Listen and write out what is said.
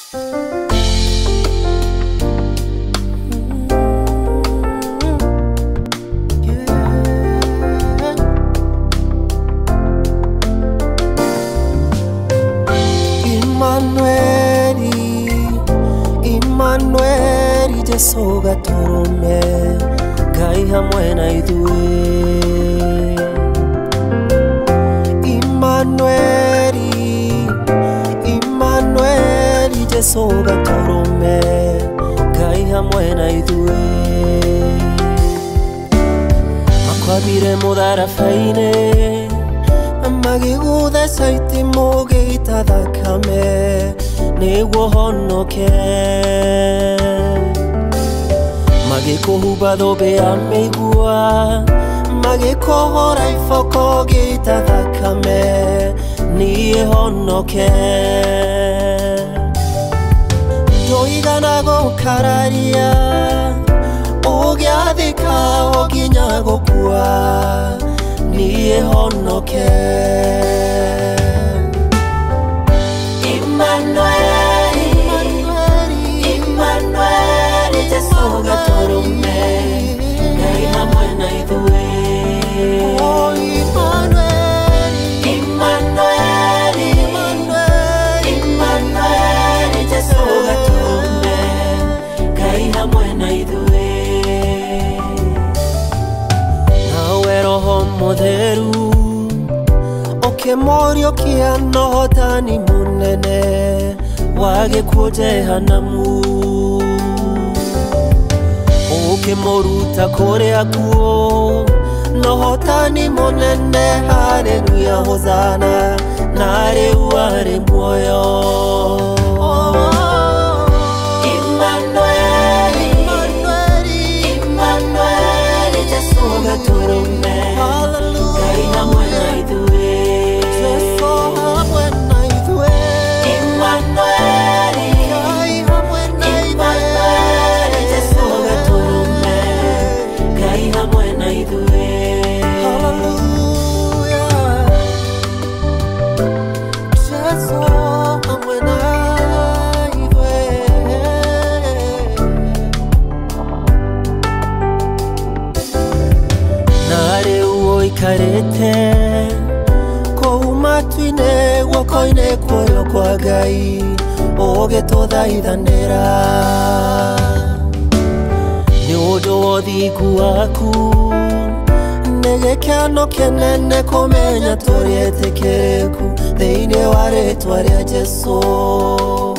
Emmanuel, Jesu gaturume, Ngai hamwe na ithuĩ. Emmanuel, Jesu gaturume, Ngai hamwe na ithuĩ. Makwambire mũtharaba-inĩ, magĩgũtheca itimũ gĩita thakame, nĩguo honoke. Magĩkũhumba thũmbĩ ya mĩigua, magĩkũhũra iboko gĩita thakame, niĩ honoke. Ndũigana gũkararia, ũgĩathĩka o nginya gũkua, niĩ honoke. Emmanuel, Jesu gaturume, Ngai hamwe na ithuĩ. Emmanuel, Jesu gaturume, Ngai hamwe na ithuĩ. Nawe Roho Mũtheru, ũkĩmũriũkia na ũhotani mũnene wa gĩkuũ Jehanamu, ũkĩmũruta kũrĩa kuo na ũhotani mũnene. Haleluya, hosana, na rĩu arĩ muoyo. Emmanuel, Jesu gaturume, Ngai hamwe na ithuĩ. Karete kũu matu-inĩ guoko-inĩ kuoyo kwa Ngai, ũgĩtũthaithanĩra. Nĩ ũndũ wa ũthingu waku, nĩ gĩkeno kĩnene kũmenya tũrĩ etĩkĩrĩku thĩinĩ wa rĩĩtwa rĩa Jesũ.